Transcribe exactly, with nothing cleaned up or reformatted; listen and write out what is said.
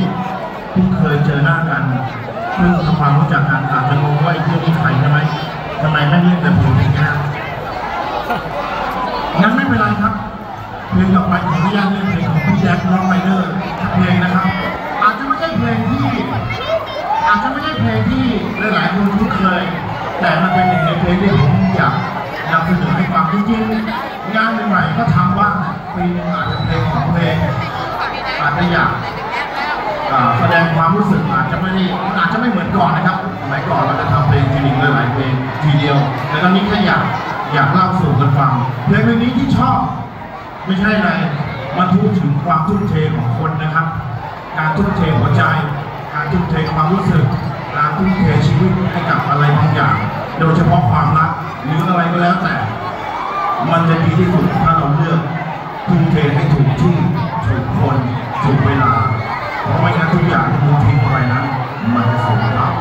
เพิ่งเคยเจอหน้ากันเพิ่งทำความรู้จักกันอาจจะงงว่าไอ้เรื่องนี้ใครใช่ไหมทำไมไม่เล่นแต่เพลงนี้งั้นไม่เป็นไรครับเพลงต่อไปขออนุญาตเล่นเพลงของพี่แจ็คร้องไมเนอร์เพลงนะครับอาจจะไม่ใช่เพลงที่อาจจะไม่ใช่เพลงที่หลายๆคนคุ้นเคยแต่มันเป็นหนึ่งในเพลงที่ผมอยากนำเสนอให้ฟังจริงๆงานใหม่ๆก็ทำบ้างปีนึงอาจจะเพลงของเพลงอาจจะอยากแสดงความรู้สึกอาจจะไม่ได้อาจจะไม่เหมือนก่อนนะครับสมัยก่อนเราจะทำเพลงทีนึงหลายเพลงทีเดียวแต่ตอนนี้แค่อยากอยากเล่าสู่กันฟังเพลงเพลงนี้ที่ชอบไม่ใช่อะไรมันพูดถึงความทุ่มเทของคนนะครับการทุ่มเทหัวใจการทุ่มเทความรู้สึกการทุ่มเทชีวิตให้กับอะไรบางอย่างโดยเฉพาะความรักหรืออะไรก็แล้วแต่มันจะดีที่สุดถ้าเราเลือกทุ่มเทให้ถูกที่ถูกคนถูกเวลาเพราะไม่งั้นทุกอย่างที่คุณทิ้งไปนั้นมันจะสูญเปล่า